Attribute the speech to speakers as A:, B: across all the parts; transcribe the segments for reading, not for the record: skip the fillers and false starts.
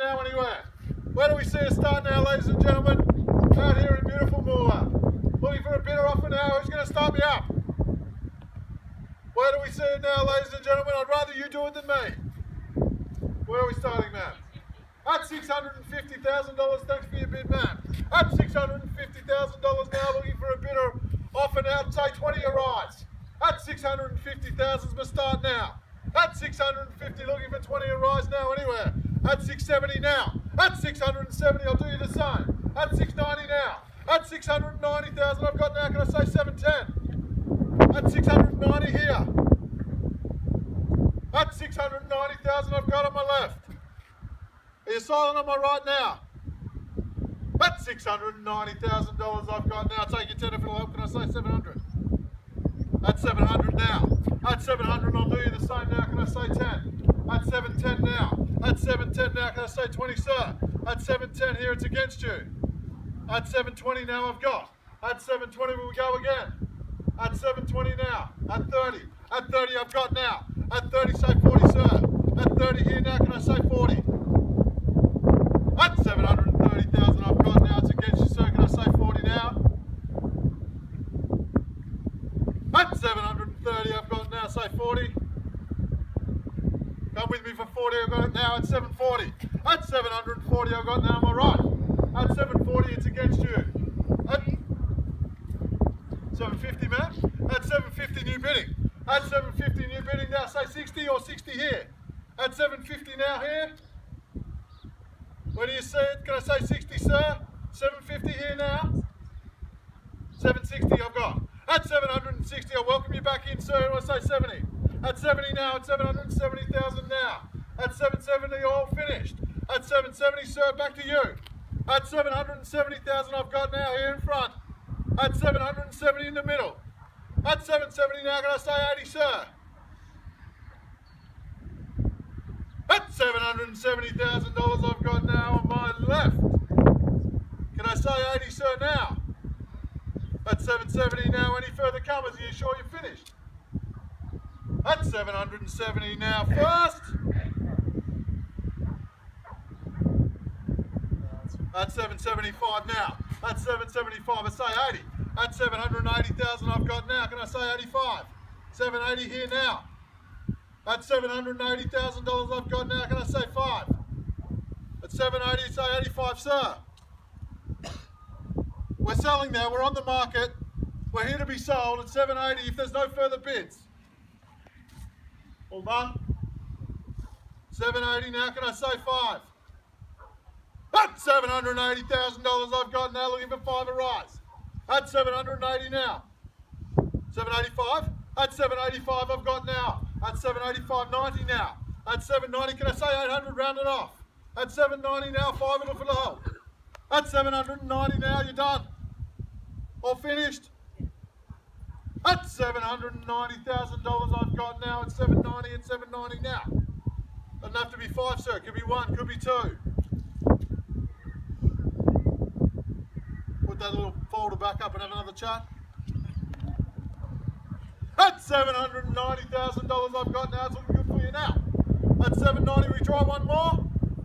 A: now anywhere? Where do we see us start now, ladies and gentlemen? Out here in beautiful Moola. Looking for a bidder off an hour. Who's going to start me up? Where do we see it now, ladies and gentlemen? I'd rather you do it than me. Where are we starting, man? At $650,000. Thanks for your bid, man. At $650,000 now, looking for a bidder off and out. Say 20 a rise. At $650,000 must start now. At $650, looking for 20 a rise now anywhere. At $670 now. At $670, I'll do you the same. At $690 now. At $690,000 I've got now, can I say $710? At $690 here. At $690,000 I've got on my left. Are you silent on my right now? At $690,000 I've got now. Take your 10 if it'll help, can I say 700? At 700 now. At 700 I'll do you the same now, can I say 10? At 710 now. At 710 now, can I say 20, sir? At 710 here, it's against you. At 720 now I've got. At 720 we will go again. At 720 now. At 30. At 30 I've got now. At 30 say 40, sir. At 30 here now, can I say 40? At 730,000 I've got now, it's against you, sir. Can I say 40 now? At 730 I've got now, say 40. Come with me for 40, I've got it now at 740. At 740 I've got now on my right. At 740 it's against you. At 750, man. At 750 new bidding. At 750 new bidding now, say 60 or 60 here. At 750 now here. Where do you see it? Can I say 60, sir? 750 here now. 760 I've got. At 760 I'll welcome you back in, sir. I say 70. At 70 now, at 770,000 now. At 770 all finished. At 770, sir, back to you. At 770,000 I've got now here in front. At 770 in the middle. At 770 now, can I say 80, sir? At $770,000 I've got now on my left. Can I say 80, sir, now? At 770 now, any further comers? Are you sure you're finished? At 770 now first. At 775 now. At 775 I say 80. At 780,000 I've got now. Can I say 85? 780 here now. At $780,000 I've got now. Can I say 5? At 780 say 85, sir. We're selling now. We're on the market. We're here to be sold at 780 if there's no further bids. All done? 780 now, can I say 5? At $780,000 I've got now, looking for 5 a rise. At 780 now. 785? At 785 I've got now. At 785.90 now. At 790, can I say 800, round it off. At 790 now, 5 it'll for the whole. At 790 now, you're done. All finished. At $790,000 I've got now at 790 at 790 now. Doesn't have to be 5, sir. Could be 1, could be 2. Put that little folder back up and have another chat. At $790,000 I've got now. It's looking good for you now. At 790 we try one more.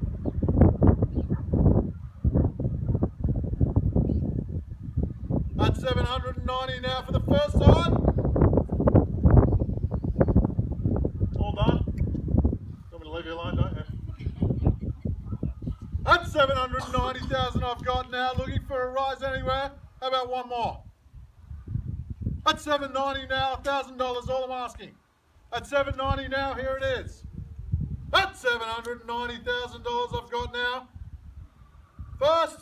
A: At 790 now for the first time. All done. Want me to leave you alone, don't you? At 790,000 I've got now, looking for a rise anywhere. How about one more? At 790 now, $1,000 all I'm asking. At 790 now, here it is. At $790,000 I've got now. First.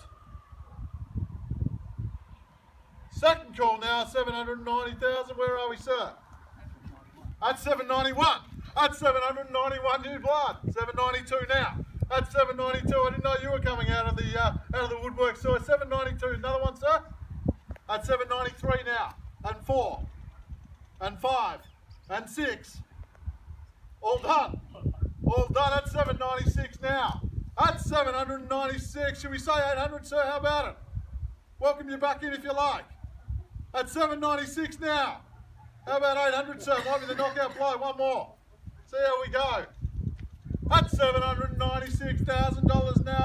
A: Second call now, 790,000. Where are we, sir? At 791. At 791 new blood. 792 now. At 792, I didn't know you were coming out of the woodwork. So at 792, another one, sir. At 793 now. And 4. And 5. And 6. All done. All done at 796 now. At 796, should we say 800, sir? How about it? Welcome you back in if you like. At 796 now. How about 800, sir? Might be the knockout blow. One more. See how we go. At $796,000 now.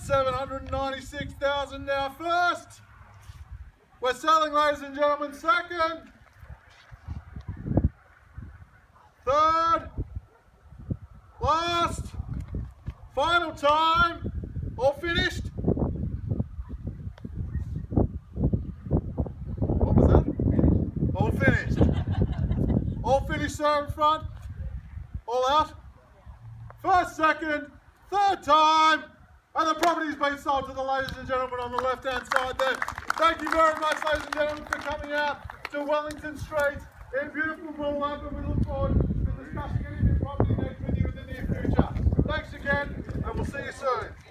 A: $796,000 now first. We're selling, ladies and gentlemen, second, third, last, final time, all finished. What was that? All finished. All finished, sir, in front. All out. First, second, third time. And the property's been sold to the ladies and gentlemen on the left-hand side there. Thank you very much, ladies and gentlemen, for coming out to Wellington Street in beautiful Moolumba. We look forward to discussing any of your property needs with you in the near future. Thanks again, and we'll see you soon.